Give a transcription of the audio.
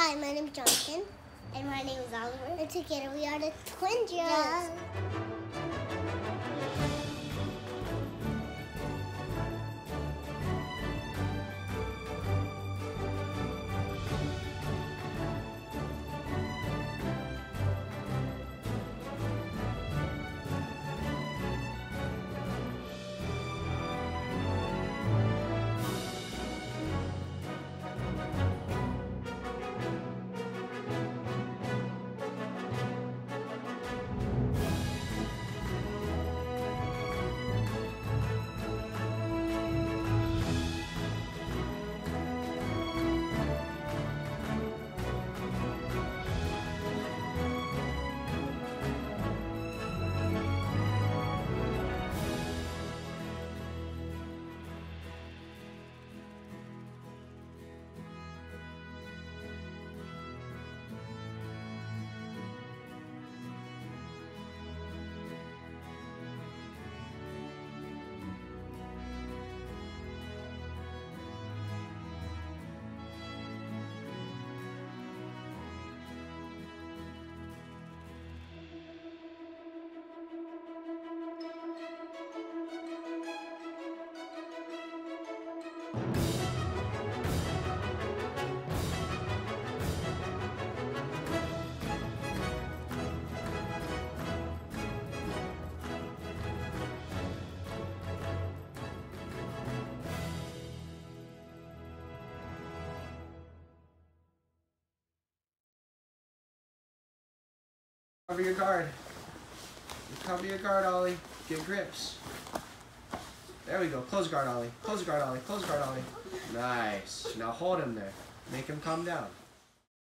Hi, my name is Jonathan. And my name is Oliver. And together we are the Twinjas. Yeah. Cover your guard. Cover your guard, Ollie. Get grips. There we go. Close guard, Ollie. Close guard, Ollie. Close guard, Ollie. Nice. Now hold him there. Make him calm down.